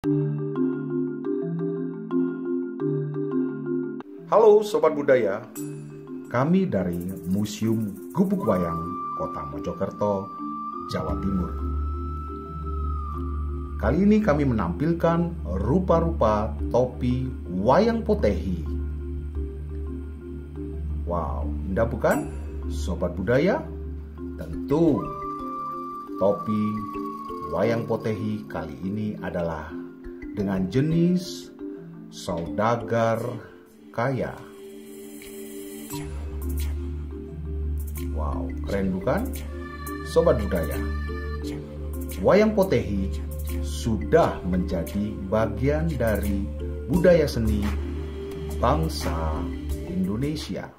Halo Sobat Budaya, kami dari Museum Gubuk Wayang Kota Mojokerto, Jawa Timur. Kali ini kami menampilkan rupa-rupa topi wayang potehi. Wow, indah bukan Sobat Budaya? Tentu topi wayang potehi kali ini adalah dengan jenis saudagar kaya. Wow, keren bukan Sobat Budaya? Wayang potehi sudah menjadi bagian dari budaya seni bangsa Indonesia.